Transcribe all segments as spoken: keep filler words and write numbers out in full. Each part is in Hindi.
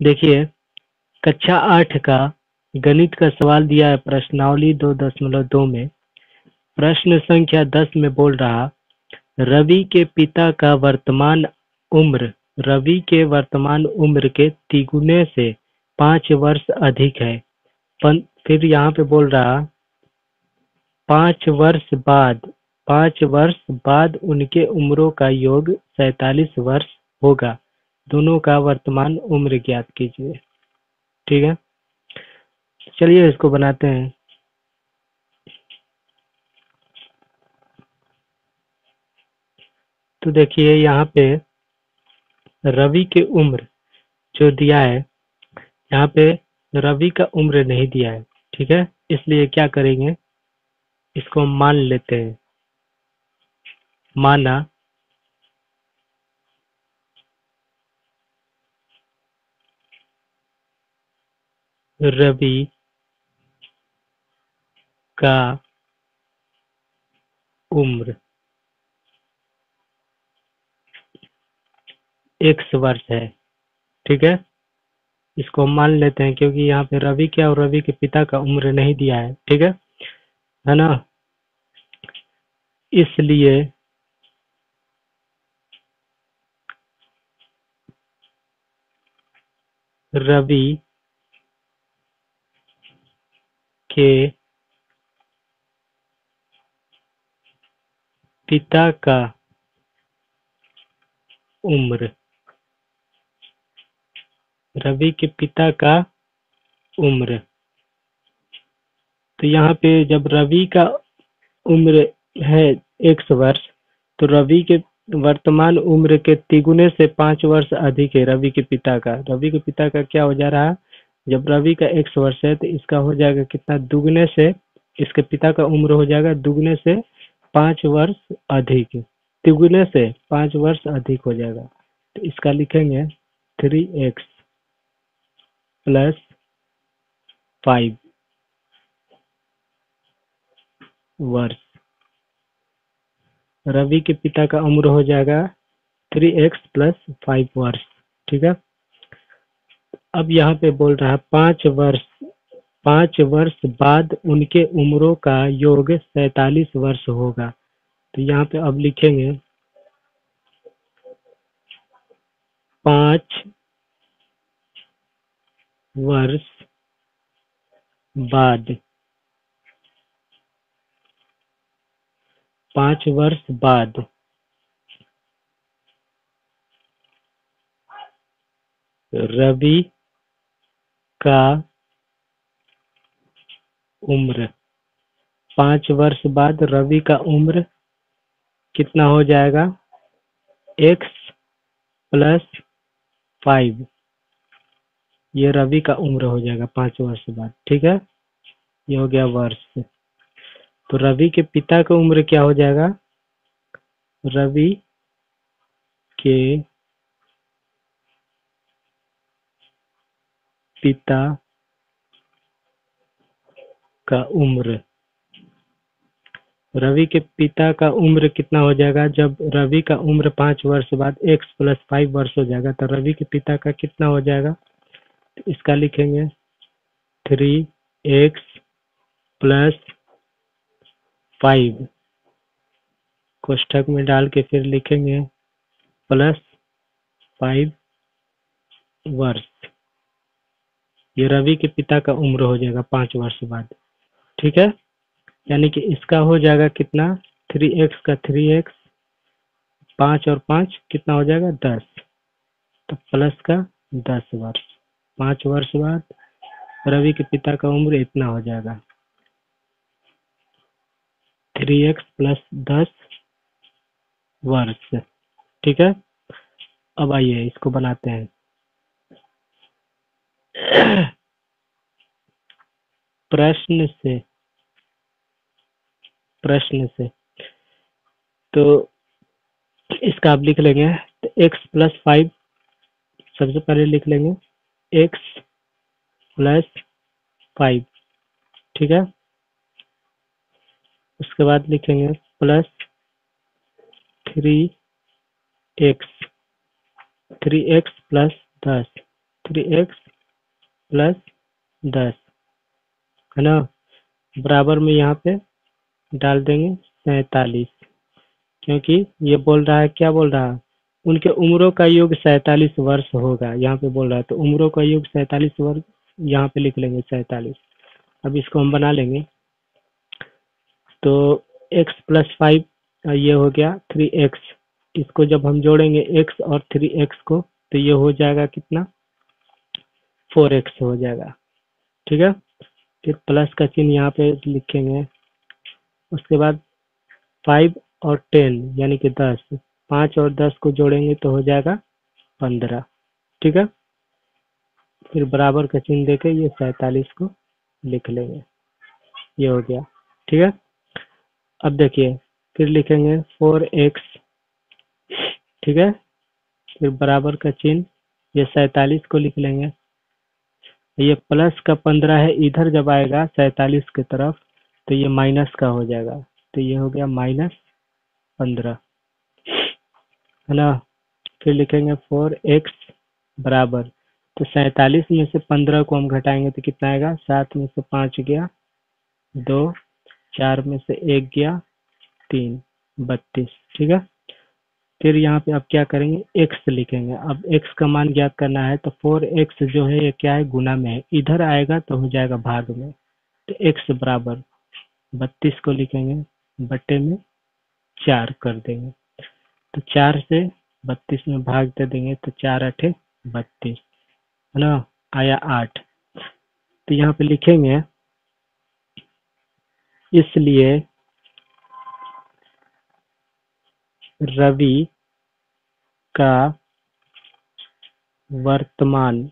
देखिए, कक्षा आठ का गणित का सवाल दिया है प्रश्नावली दो दशमलव दो में। प्रश्न संख्या दस में बोल रहा, रवि के पिता का वर्तमान उम्र रवि के वर्तमान उम्र के तिगुने से पाँच वर्ष अधिक है। पन- फिर यहाँ पे बोल रहा, पाँच वर्ष बाद पाँच वर्ष बाद उनके उम्रों का योग सैतालीस वर्ष होगा। दोनों का वर्तमान उम्र ज्ञात कीजिए। ठीक है, चलिए इसको बनाते हैं। तो देखिए यहाँ पे रवि की उम्र जो दिया है, यहाँ पे रवि का उम्र नहीं दिया है। ठीक है, इसलिए क्या करेंगे, इसको हम मान लेते हैं। माना रवि का उम्र एक्स वर्ष है। ठीक है, इसको हम मान लेते हैं क्योंकि यहाँ पे रवि क्या और रवि के पिता का उम्र नहीं दिया है। ठीक है है ना, इसलिए रवि के पिता का उम्र रवि के पिता का उम्र तो यहाँ पे जब रवि का उम्र है एक्स वर्ष, तो रवि के वर्तमान उम्र के तिगुने से पाँच वर्ष अधिक है रवि के पिता का। रवि के पिता का क्या हो जा रहा है, जब रवि का एक्स वर्ष है तो इसका हो जाएगा कितना, दुगने से इसके पिता का उम्र हो जाएगा दुगने से पाँच वर्ष अधिक, तिगुने से पाँच वर्ष अधिक हो जाएगा। तो इसका लिखेंगे थ्री एक्स प्लस फाइव वर्ष। रवि के पिता का उम्र हो जाएगा थ्री एक्स प्लस फाइव वर्ष। ठीक है, अब यहाँ पे बोल रहा है पाँच वर्ष पाँच वर्ष बाद उनके उम्रों का योग सैतालीस वर्ष होगा। तो यहाँ पे अब लिखेंगे पाँच वर्ष बाद पाँच वर्ष बाद रवि का उम्र पाँच वर्ष बाद रवि का उम्र कितना हो जाएगा, एक्स प्लस फाइव। ये रवि का उम्र हो जाएगा पाँच वर्ष बाद। ठीक है, ये हो गया वर्ष। तो रवि के पिता का उम्र क्या हो जाएगा, रवि के पिता का उम्र रवि के पिता का उम्र कितना हो जाएगा, जब रवि का उम्र पाँच वर्ष बाद एक्स प्लस फाइव वर्ष हो जाएगा तो रवि के पिता का कितना हो जाएगा। तो इसका लिखेंगे थ्री एक्स प्लस फाइव, कोष्ठक में डाल के फिर लिखेंगे प्लस फाइव वर्ष। ये रवि के पिता का उम्र हो जाएगा पाँच वर्ष बाद। ठीक है, यानी कि इसका हो जाएगा कितना, थ्री एक्स का थ्री एक्स, पाँच और पाँच कितना हो जाएगा, दस। तो प्लस का दस वर्ष। पाँच वर्ष बाद रवि के पिता का उम्र इतना हो जाएगा, थ्री एक्स प्लस दस वर्ष। ठीक है, अब आइए इसको बनाते हैं। प्रश्न से प्रश्न से तो इसका आप लिख लेंगे, तो एक्स प्लस फाइव सबसे पहले लिख लेंगे, एक्स प्लस फाइव। ठीक है, उसके बाद लिखेंगे plus three x three x plus दस। थ्री एक्स प्लस दस, है ना, बराबर में यहाँ पे डाल देंगे सैतालीस, क्योंकि ये बोल रहा है, क्या बोल रहा है, उनके उम्रों का योग सैतालीस वर्ष होगा, यहाँ पे बोल रहा है, तो उम्रों का योग सैतालीस वर्ष, यहाँ पे लिख लेंगे सैतालीस। अब इसको हम बना लेंगे, तो x प्लस फाइव ये हो गया थ्री एक्स, इसको जब हम जोड़ेंगे x और थ्री एक्स को, तो ये हो जाएगा कितना, फोर एक्स हो जाएगा, ठीक है। फिर प्लस का चिन्ह यहाँ पे लिखेंगे, उसके बाद फाइव और टेन यानी कि दस, पाँच और दस को जोड़ेंगे तो हो जाएगा पंद्रह, ठीक है। फिर बराबर का चिन्ह देके ये सैतालीस को लिख लेंगे, ये हो गया, ठीक है। अब देखिए फिर लिखेंगे फोर एक्स, ठीक है, फिर बराबर का चिन्ह, ये सैतालीस को लिख लेंगे, ये प्लस का पंद्रह है, इधर जब आएगा सैतालीस की तरफ तो ये माइनस का हो जाएगा, तो ये हो गया माइनस पंद्रह, है ना। फिर लिखेंगे फोर एक्स बराबर, तो सैतालीस में से पंद्रह को हम घटाएंगे तो कितना आएगा, सात में से पाँच गया दो, चार में से एक गया तीन, बत्तीस, ठीक है। फिर यहाँ पे अब क्या करेंगे, x लिखेंगे, अब x का मान ज्ञात करना है, तो फोर एक्स जो है ये क्या है, गुना में है, इधर आएगा तो हो जाएगा भाग में, तो x बराबर बत्तीस को लिखेंगे, बट्टे में चार कर देंगे, तो चार से बत्तीस में भाग दे देंगे, तो चार अठे बत्तीस, है ना, आया आठ। तो यहाँ पे लिखेंगे, इसलिए रवि का वर्तमान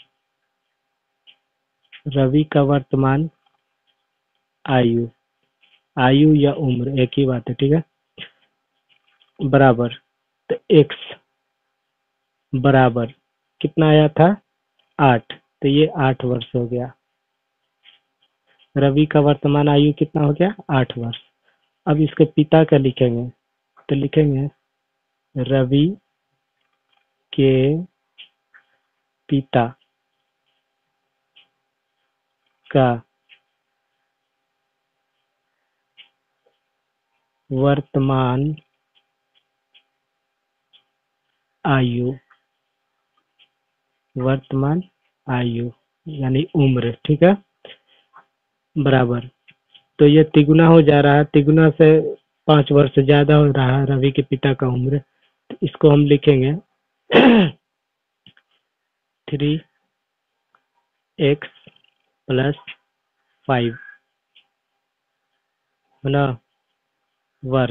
रवि का वर्तमान आयु, आयु या उम्र एक ही बात है, ठीक है, बराबर, तो x बराबर कितना आया था, आठ, तो ये आठ वर्ष हो गया, रवि का वर्तमान आयु कितना हो गया, आठ वर्ष। अब इसके पिता का लिखेंगे, तो लिखेंगे रवि के पिता का वर्तमान आयु, वर्तमान आयु यानी उम्र, ठीक है, बराबर, तो ये तिगुना हो जा रहा है, तिगुना से पाँच वर्ष ज्यादा हो रहा है रवि के पिता का उम्र, तो इसको हम लिखेंगे थ्री एक्स प्लस फाइव, है ना, वर्ष,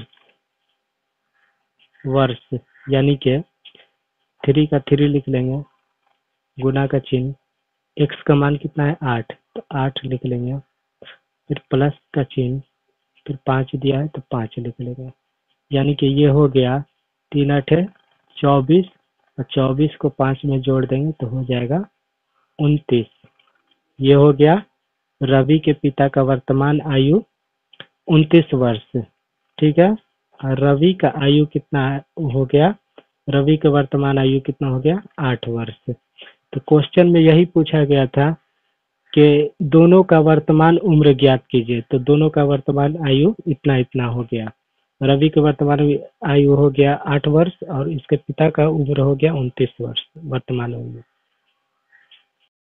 वर्ष यानी कि थ्री का थ्री लिख लेंगे, गुना का चिन्ह, एक्स का मान कितना है, आठ, तो आठ लिख लेंगे, फिर प्लस का चिन्ह, फिर पाँच दिया है तो पाँच लिख लेंगे, यानी कि ये हो गया तीन अठे चौबीस, और चौबीस को पाँच में जोड़ देंगे तो हो जाएगा उनतीस, ये हो गया रवि के पिता का वर्तमान आयु उनतीस वर्ष, ठीक है। और रवि का आयु कितना है, हो गया, रवि का वर्तमान आयु कितना हो गया, आठ वर्ष। तो क्वेश्चन में यही पूछा गया था कि दोनों का वर्तमान उम्र ज्ञात कीजिए, तो दोनों का वर्तमान आयु इतना इतना हो गया, रवि का वर्तमान आयु हो गया आठ वर्ष और इसके पिता का उम्र हो गया उनतीस वर्ष वर्तमान उम्र।